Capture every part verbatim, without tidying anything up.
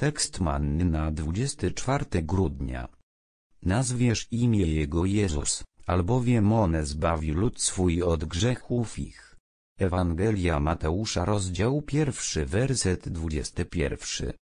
Tekst manny na dwudziestego czwartego grudnia. Nazwiesz imię Jego Jezus, albowiem On zbawi lud swój od grzechów ich. Ewangelia Mateusza, rozdział pierwszy, werset dwudziesty pierwszy.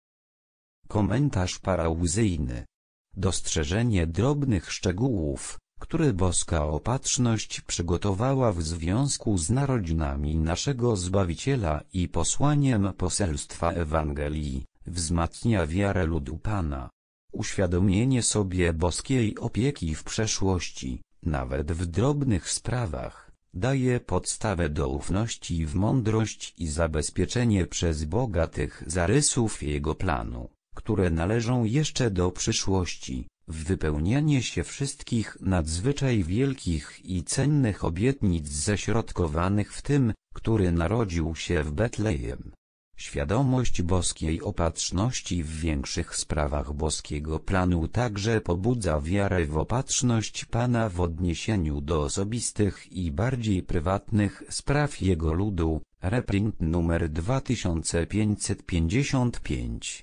Komentarz parauzyjny. Dostrzeżenie drobnych szczegółów, które boska opatrzność przygotowała w związku z narodzinami naszego Zbawiciela i posłaniem poselstwa Ewangelii, wzmacnia wiarę ludu Pana. Uświadomienie sobie boskiej opieki w przeszłości, nawet w drobnych sprawach, daje podstawę do ufności w mądrość i zabezpieczenie przez Boga tych zarysów Jego planu, które należą jeszcze do przyszłości, w wypełnianie się wszystkich nadzwyczaj wielkich i cennych obietnic ześrodkowanych w tym, który narodził się w Betlejem. Świadomość boskiej opatrzności w większych sprawach boskiego planu także pobudza wiarę w opatrzność Pana w odniesieniu do osobistych i bardziej prywatnych spraw Jego ludu. Reprint numer dwa tysiące pięćset pięćdziesiąt pięć.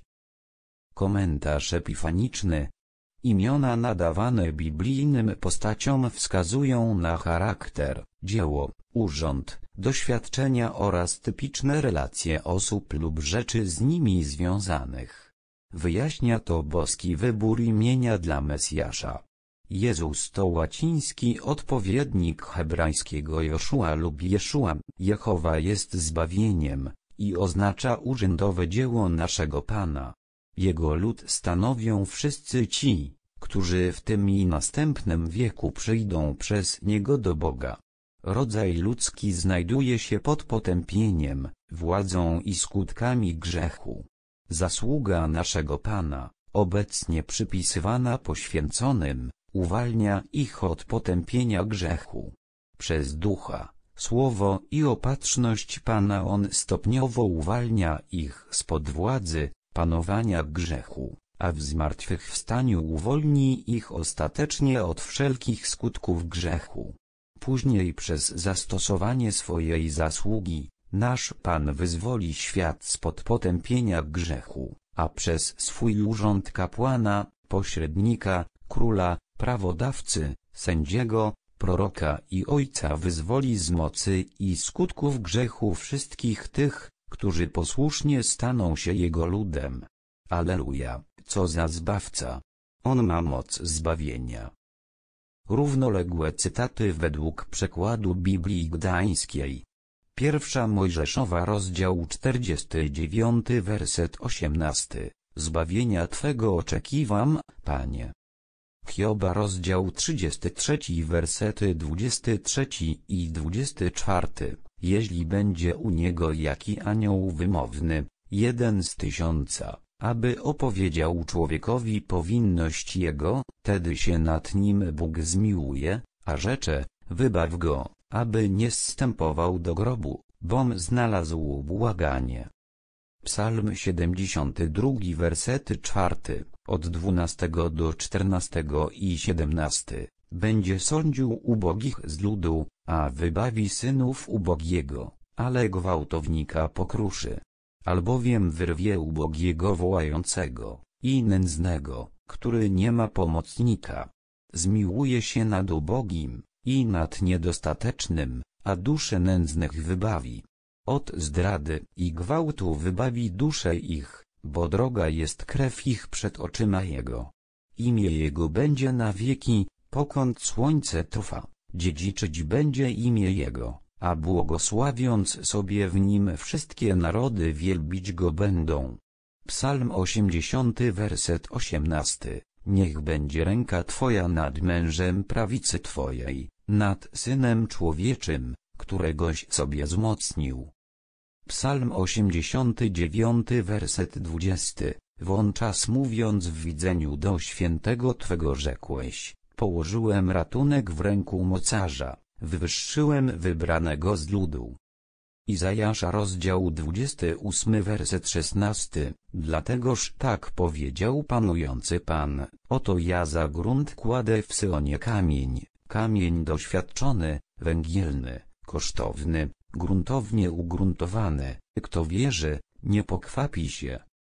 Komentarz epifaniczny. Imiona nadawane biblijnym postaciom wskazują na charakter, dzieło, urząd, doświadczenia oraz typiczne relacje osób lub rzeczy z nimi związanych. Wyjaśnia to boski wybór imienia dla Mesjasza. Jezus to łaciński odpowiednik hebrajskiego Joszua lub Jeszua. Jehowa jest zbawieniem i oznacza urzędowe dzieło naszego Pana. Jego lud stanowią wszyscy ci, którzy w tym i następnym wieku przyjdą przez Niego do Boga. Rodzaj ludzki znajduje się pod potępieniem, władzą i skutkami grzechu. Zasługa naszego Pana, obecnie przypisywana poświęconym, uwalnia ich od potępienia grzechu. Przez ducha, słowo i opatrzność Pana On stopniowo uwalnia ich spod władzy, panowania grzechu, a w zmartwychwstaniu uwolni ich ostatecznie od wszelkich skutków grzechu. Później przez zastosowanie swojej zasługi, nasz Pan wyzwoli świat spod potępienia grzechu, a przez swój urząd kapłana, pośrednika, króla, prawodawcy, sędziego, proroka i ojca wyzwoli z mocy i skutków grzechu wszystkich tych, którzy posłusznie staną się Jego ludem. Alleluja, co za Zbawca! On ma moc zbawienia. Równoległe cytaty według przekładu Biblii Gdańskiej. Pierwsza Mojżeszowa, rozdział czterdziesty dziewiąty, werset osiemnasty. Zbawienia Twego oczekiwam, Panie. Hioba, rozdział trzydziesty trzeci, wersety dwudziesty trzeci i dwudziesty czwarty. Jeśli będzie u niego jaki anioł wymowny, jeden z tysiąca, aby opowiedział człowiekowi powinność jego, tedy się nad nim Bóg zmiłuje, a rzecze, wybaw go, aby nie zstępował do grobu, bom znalazł błaganie. Psalm siedemdziesiąty drugi, wersety czwarty, od dwunastego do czternastego i siedemnasty. Będzie sądził ubogich z ludu, a wybawi synów ubogiego, ale gwałtownika pokruszy. Albowiem wyrwie ubogiego wołającego, i nędznego, który nie ma pomocnika. Zmiłuje się nad ubogim, i nad niedostatecznym, a dusze nędznych wybawi. Od zdrady i gwałtu wybawi dusze ich, bo droga jest krew ich przed oczyma Jego. Imię Jego będzie na wieki, pokąd słońce trwa, dziedziczyć będzie imię Jego, a błogosławiąc sobie w Nim wszystkie narody wielbić Go będą. Psalm osiemdziesiąty, werset osiemnasty. Niech będzie ręka Twoja nad mężem prawicy Twojej, nad Synem Człowieczym, któregoś sobie wzmocnił. Psalm osiemdziesiąty dziewiąty, werset dwudziesty. Włączas mówiąc w widzeniu do świętego Twego rzekłeś, położyłem ratunek w ręku mocarza, wywyższyłem wybranego z ludu. Izajasza, rozdział dwudziesty ósmy, werset szesnasty. Dlategoż tak powiedział panujący Pan, oto ja za grunt kładę w Syonie kamień, kamień doświadczony, węgielny, kosztowny, gruntownie ugruntowany, kto wierzy, nie pokwapi się.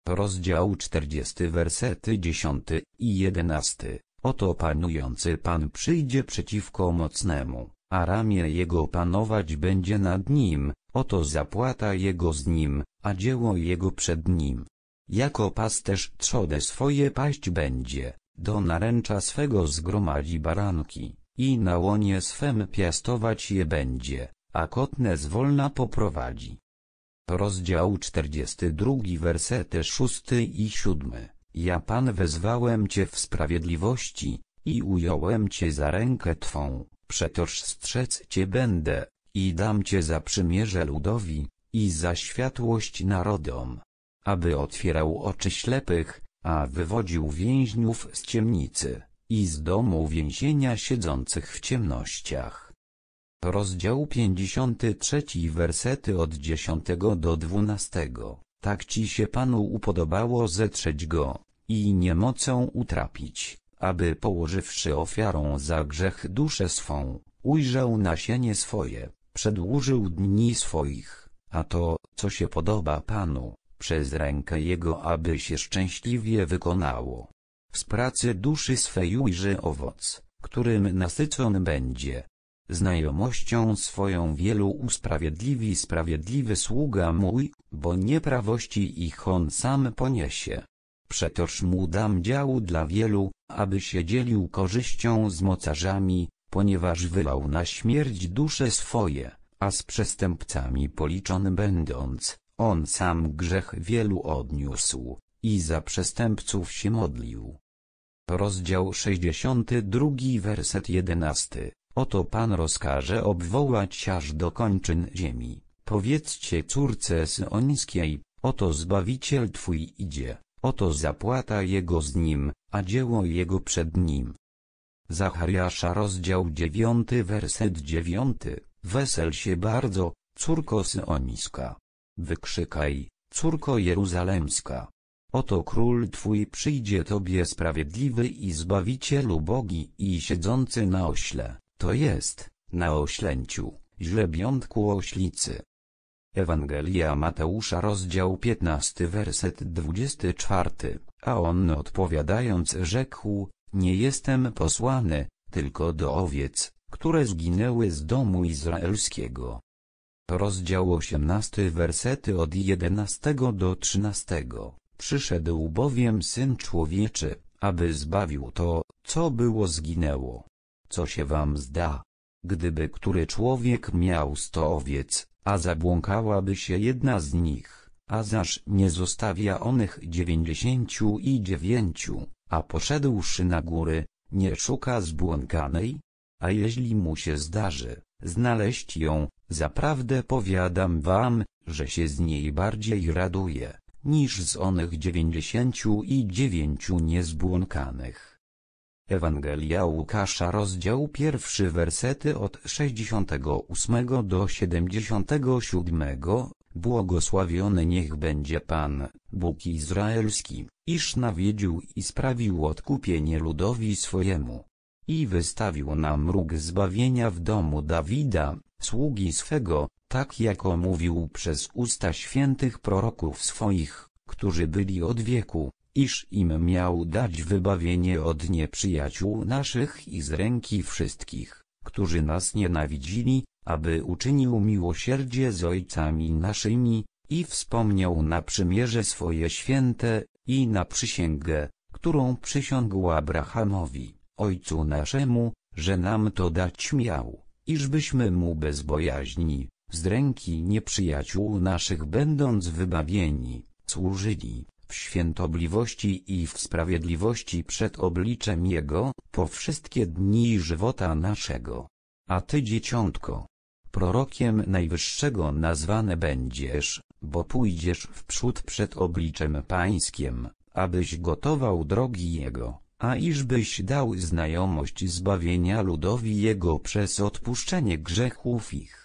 Rozdział czterdziesty, wersety dziesiąty i jedenasty. Oto panujący Pan przyjdzie przeciwko mocnemu, a ramię jego panować będzie nad nim, oto zapłata jego z nim, a dzieło jego przed nim. Jako pasterz trzodę swoje paść będzie, do naręcza swego zgromadzi baranki, i na łonie swem piastować je będzie, a kotnę zwolna poprowadzi. Rozdział czterdziesty drugi, wersety szósty i siódmy. Ja Pan wezwałem Cię w sprawiedliwości, i ująłem Cię za rękę Twą, przetoż strzec Cię będę, i dam Cię za przymierze ludowi, i za światłość narodom, aby otwierał oczy ślepych, a wywodził więźniów z ciemnicy, i z domu więzienia siedzących w ciemnościach. Rozdział pięćdziesiąty trzeci, wersety od dziesiątego do dwunastego. Tak Ci się Panu upodobało zetrzeć go, i niemocą utrapić, aby położywszy ofiarą za grzech duszę swą, ujrzał nasienie swoje, przedłużył dni swoich, a to, co się podoba Panu, przez rękę Jego aby się szczęśliwie wykonało. Z pracy duszy swej ujrzy owoc, którym nasycony będzie. Znajomością swoją wielu usprawiedliwi sprawiedliwy sługa mój, bo nieprawości ich on sam poniesie. Przetoż mu dam działu dla wielu, aby się dzielił korzyścią z mocarzami, ponieważ wylał na śmierć dusze swoje, a z przestępcami policzony będąc, on sam grzech wielu odniósł, i za przestępców się modlił. Rozdział sześćdziesiąty drugi, werset jedenasty. Oto Pan rozkaże obwołać aż do kończyn ziemi. Powiedzcie córce Syonskiej, oto Zbawiciel Twój idzie, oto zapłata Jego z Nim, a dzieło Jego przed Nim. Zachariasza, rozdział dziewiąty, werset dziewiąty. Wesel się bardzo, córko Syonska. Wykrzykaj, córko Jeruzalemska. Oto Król Twój przyjdzie Tobie sprawiedliwy i Zbawiciel ubogi i siedzący na ośle. To jest, na oślęciu, źlebiątku oślicy. Ewangelia Mateusza, rozdział piętnasty, werset dwudziesty czwarty. A on odpowiadając rzekł, nie jestem posłany, tylko do owiec, które zginęły z domu izraelskiego. Rozdział osiemnasty, wersety od jedenastego do trzynastego. Przyszedł bowiem Syn Człowieczy, aby zbawił to, co było zginęło. Co się wam zda? Gdyby który człowiek miał sto owiec, a zabłąkałaby się jedna z nich, a zaś nie zostawia onych dziewięćdziesięciu i dziewięciu, a poszedłszy na góry, nie szuka zbłąkanej? A jeśli mu się zdarzy znaleźć ją, zaprawdę powiadam wam, że się z niej bardziej raduje, niż z onych dziewięćdziesięciu i dziewięciu niezbłąkanych. Ewangelia Łukasza, rozdział pierwszy, wersety od sześćdziesiątego ósmego do siedemdziesiątego siódmego. Błogosławiony niech będzie Pan, Bóg Izraelski, iż nawiedził i sprawił odkupienie ludowi swojemu. I wystawił nam róg zbawienia w domu Dawida, sługi swego, tak jako mówił przez usta świętych proroków swoich, którzy byli od wieku, iż im miał dać wybawienie od nieprzyjaciół naszych i z ręki wszystkich, którzy nas nienawidzili, aby uczynił miłosierdzie z ojcami naszymi, i wspomniał na przymierze swoje święte, i na przysięgę, którą przysiągł Abrahamowi, ojcu naszemu, że nam to dać miał, iżbyśmy mu bez bojaźni, z ręki nieprzyjaciół naszych będąc wybawieni, służyli w świętobliwości i w sprawiedliwości przed obliczem Jego, po wszystkie dni żywota naszego. A Ty, dzieciątko, prorokiem Najwyższego nazwane będziesz, bo pójdziesz wprzód przed obliczem Pańskiem, abyś gotował drogi Jego, a iżbyś dał znajomość zbawienia ludowi Jego przez odpuszczenie grzechów ich.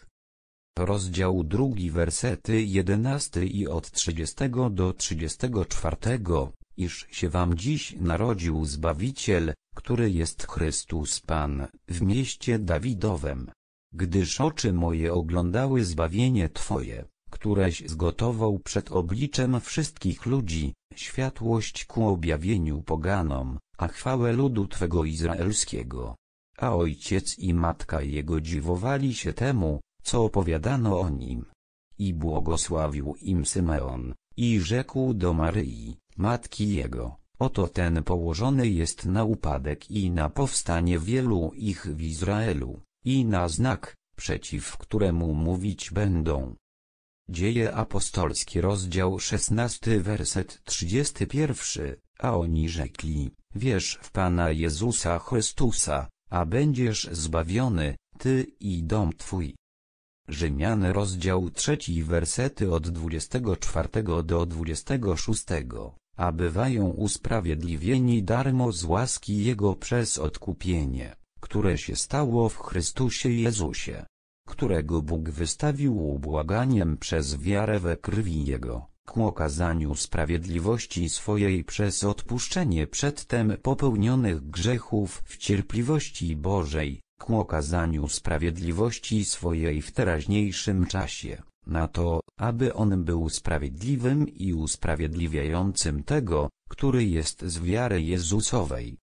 Rozdział drugi, wersety jedenasty i od trzydziestego do trzydziestego czwartego. Iż się wam dziś narodził Zbawiciel, który jest Chrystus Pan, w mieście Dawidowem. Gdyż oczy moje oglądały zbawienie Twoje, któreś zgotował przed obliczem wszystkich ludzi, światłość ku objawieniu poganom, a chwałę ludu Twego izraelskiego. A ojciec i matka jego dziwowali się temu, co opowiadano o nim. I błogosławił im Symeon, i rzekł do Maryi, matki jego, oto ten położony jest na upadek i na powstanie wielu ich w Izraelu, i na znak, przeciw któremu mówić będą. Dzieje apostolskie rozdział szesnasty werset trzydziesty pierwszy, a oni rzekli, wierz w Pana Jezusa Chrystusa, a będziesz zbawiony, ty i dom twój. Rzymian rozdział trzeci wersety od dwudziestego czwartego do dwudziestego szóstego, a bywają usprawiedliwieni darmo z łaski Jego przez odkupienie, które się stało w Chrystusie Jezusie, którego Bóg wystawił ubłaganiem przez wiarę we krwi Jego, ku okazaniu sprawiedliwości swojej przez odpuszczenie przedtem popełnionych grzechów w cierpliwości Bożej, ku okazaniu sprawiedliwości swojej w teraźniejszym czasie, na to, aby On był sprawiedliwym i usprawiedliwiającym tego, który jest z wiary Jezusowej.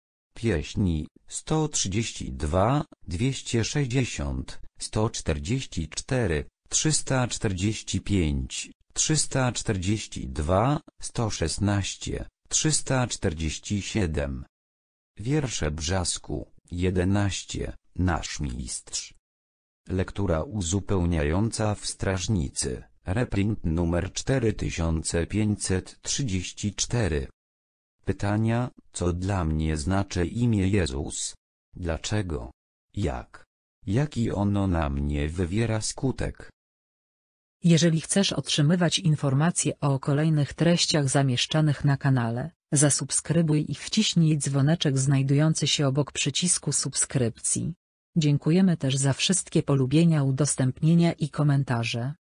Pieśni sto trzydzieści dwa, dwieście sześćdziesiąt, sto czterdzieści cztery, trzysta czterdzieści pięć, trzysta czterdzieści dwa, sto szesnaście, trzysta czterdzieści siedem. Wiersze Brzasku, jedenaście, nasz mistrz. Lektura uzupełniająca w Strażnicy, reprint numer cztery tysiące pięćset trzydzieści cztery. Pytania, co dla mnie znaczy imię Jezus? Dlaczego? Jak? Jaki ono na mnie wywiera skutek? Jeżeli chcesz otrzymywać informacje o kolejnych treściach zamieszczanych na kanale, zasubskrybuj i wciśnij dzwoneczek znajdujący się obok przycisku subskrypcji. Dziękujemy też za wszystkie polubienia, udostępnienia i komentarze.